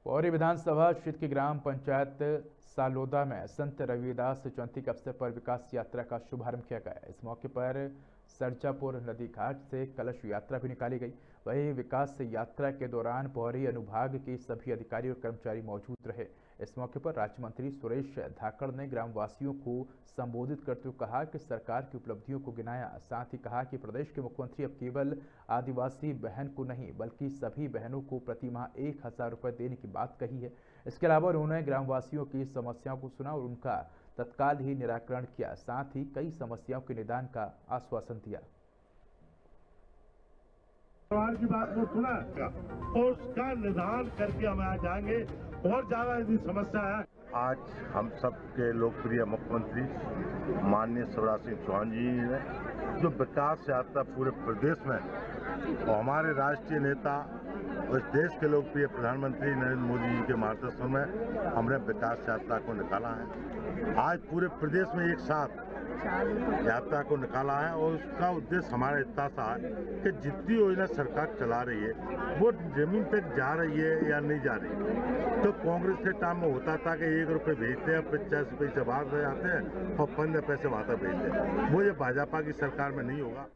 पौरी विधानसभा क्षेत्र की ग्राम पंचायत सालोदा में संत रविदास जयंती के अवसर पर विकास यात्रा का शुभारंभ किया गया। इस मौके पर सरजापुर नदी घाट से कलश यात्रा भी निकाली गई। वहीं विकास यात्रा के दौरान पौरी अनुभाग के सभी अधिकारी और कर्मचारी मौजूद रहे। इस मौके पर राज्य मंत्री सुरेश धाकड़ ने ग्रामवासियों को संबोधित करते हुए कहा कि सरकार की उपलब्धियों को गिनाया। साथ ही कहा कि प्रदेश के मुख्यमंत्री अब केवल आदिवासी बहन को नहीं बल्कि सभी बहनों को प्रति माह 1000 रुपये देने की बात कही है। इसके अलावा उन्होंने ग्रामवासियों की समस्याओं को सुना और उनका तत्काल ही निराकरण किया। साथ ही कई समस्याओं के निदान का आश्वासन दिया। परिवार की बात को सुना और उसका निदान करके हम आ जाएंगे। और ज्यादा यदि समस्या है, आज हम सब के लोकप्रिय मुख्यमंत्री माननीय शिवराज सिंह चौहान जी ने जो विकास यात्रा पूरे प्रदेश में और हमारे राष्ट्रीय नेता और इस देश के लोकप्रिय प्रधानमंत्री नरेंद्र मोदी जी के मार्गदर्शन में हमने विकास यात्रा को निकाला है। आज पूरे प्रदेश में एक साथ यात्रा को निकाला है और उसका उद्देश्य हमारा इतना सा है कि जितनी योजना सरकार चला रही है वो जमीन तक जा रही है या नहीं जा रही है। तो कांग्रेस के टाइम में होता था कि 1 रुपये भेजते हैं, 50 पैसे बाहर रह जाते हैं और 15 पैसे वहां तक भेजते हैं। वो ये भाजपा की सरकार में नहीं होगा।